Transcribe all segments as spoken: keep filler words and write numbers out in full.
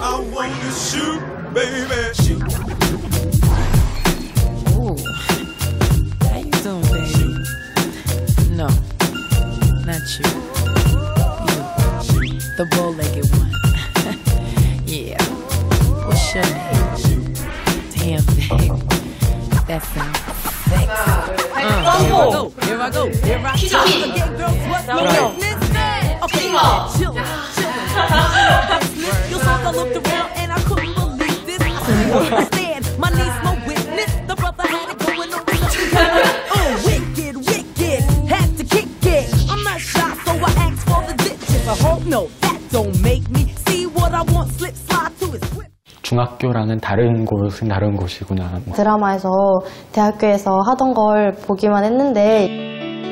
I wanna shoot, baby. Shoot. Ooh, how you doing, baby? No, not you. You, the bow-legged one. Yeah. What's your name? Damn, babe. That sounds sexy. Uh, here I go. Here I go. Here I go. Okay, chill, chill. You saw I looked around and I couldn't believe this. I couldn't understand. My niece, no witness. The brother had it going on. Oh, wicked, wicked. Had to kick it. I'm not shy, so I asked for the ditches. I hope no, that don't make me see what I want. Slip, slide to his whip. 중학교랑은 다른 곳은 다른 곳이구나. 드라마에서 대학교에서 하던 걸 보기만 했는데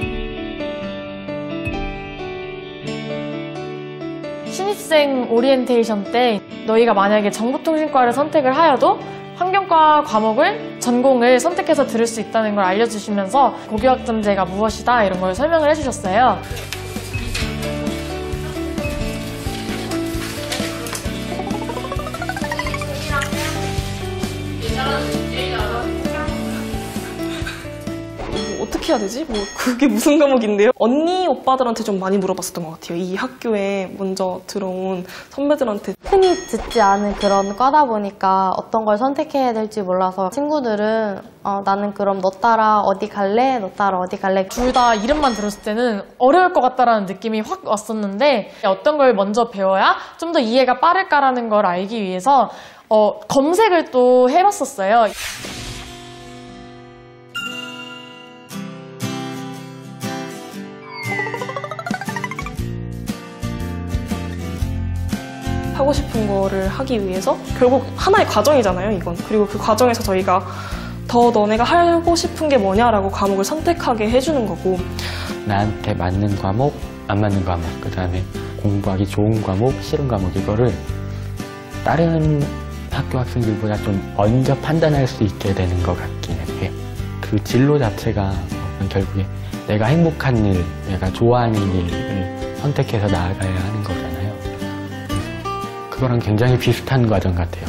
신입생 오리엔테이션 때 너희가 만약에 정보통신과를 선택을 하여도 환경과 과목을 전공을 선택해서 들을 수 있다는 걸 알려주시면서 고교학점제가 무엇이다 이런 걸 설명을 해주셨어요. 어떻게 해야 되지? 뭐 그게 무슨 과목인데요? 언니 오빠들한테 좀 많이 물어봤었던 것 같아요. 이 학교에 먼저 들어온 선배들한테. 흔히 듣지 않은 그런 과다 보니까 어떤 걸 선택해야 될지 몰라서 친구들은 어, 나는 그럼 너 따라 어디 갈래? 너 따라 어디 갈래? 둘 다 이름만 들었을 때는 어려울 것 같다라는 느낌이 확 왔었는데 어떤 걸 먼저 배워야 좀 더 이해가 빠를까라는 걸 알기 위해서 어, 검색을 또 해봤었어요. 하고 싶은 거를 하기 위해서 결국 하나의 과정이잖아요, 이건. 그리고 그 과정에서 저희가 더 너네가 하고 싶은 게 뭐냐라고 과목을 선택하게 해주는 거고. 나한테 맞는 과목, 안 맞는 과목, 그 다음에 공부하기 좋은 과목, 싫은 과목, 이거를 다른 학교 학생들보다 좀 먼저 판단할 수 있게 되는 것 같기는 해요. 그 진로 자체가 결국에 내가 행복한 일, 내가 좋아하는 일을 선택해서 나아가야 하는 거잖아요. 그거랑 굉장히 비슷한 과정 같아요.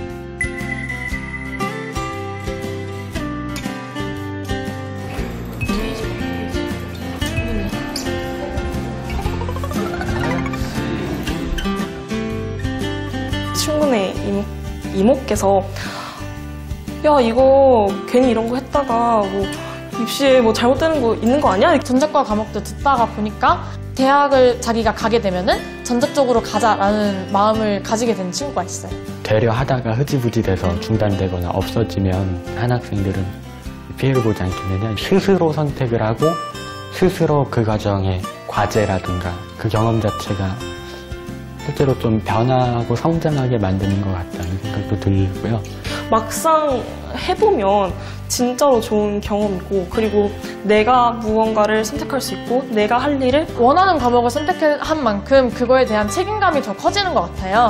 친구네 이모, 이모께서 야 이거 괜히 이런 거 했다가 뭐 입시에 뭐 잘못되는 거 있는 거 아니야? 전자과 과목도 듣다가 보니까 대학을 자기가 가게 되면은 전자 쪽으로 가자라는 마음을 가지게 된 친구가 있어요. 되려 하다가 흐지부지 돼서 중단되거나 없어지면 한 학생들은 피해를 보지 않겠느냐, 스스로 선택을 하고 스스로 그 과정의 과제라든가 그 경험 자체가 실제로 좀 변화하고 성장하게 만드는 것 같다는 생각도 들고요. 막상 해보면 진짜로 좋은 경험이고, 그리고 내가 무언가를 선택할 수 있고 내가 할 일을 원하는 과목을 선택한 만큼 그거에 대한 책임감이 더 커지는 것 같아요.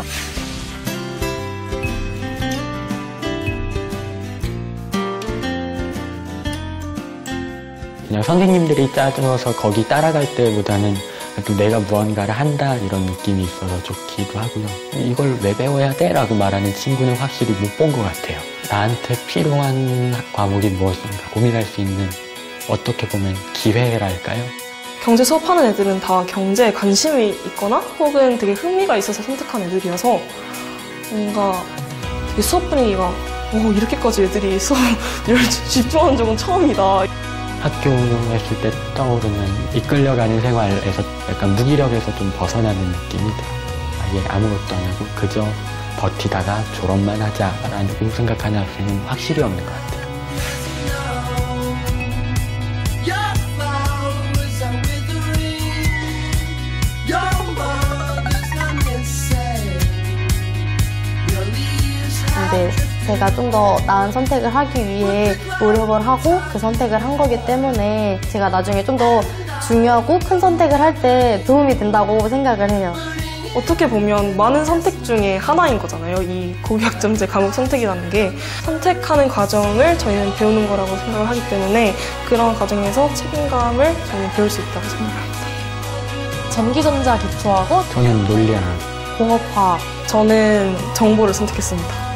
그냥 선생님들이 짜줘서 거기 따라갈 때보다는 또 내가 무언가를 한다 이런 느낌이 있어서 좋기도 하고요. 이걸 왜 배워야 돼? 라고 말하는 친구는 확실히 못 본 것 같아요. 나한테 필요한 과목이 무엇인가 고민할 수 있는, 어떻게 보면 기회랄까요? 경제 수업하는 애들은 다 경제에 관심이 있거나 혹은 되게 흥미가 있어서 선택한 애들이어서 뭔가 되게 수업 분위기가 오, 이렇게까지 애들이 수업을 집중하는 적은 처음이다. 학교 했을 때 떠오르는 이끌려가는 생활에서 약간 무기력에서 좀 벗어나는 느낌이다. 아예 아무것도 안 하고 그저 버티다가 졸업만 하자라고 생각하는 학생은 확실히 없는 것 같아요. 근데 제가 좀 더 나은 선택을 하기 위해 노력을 하고 그 선택을 한 거기 때문에 제가 나중에 좀 더 중요하고 큰 선택을 할 때 도움이 된다고 생각을 해요. 어떻게 보면 많은 선택 중에 하나인 거잖아요. 이 고교학점제 과목 선택이라는 게 선택하는 과정을 저희는 배우는 거라고 생각을 하기 때문에 그런 과정에서 책임감을 저는 배울 수 있다고 생각합니다. 전기전자 기초하고 저는 논리학 공업화학. 저는 정보를 선택했습니다.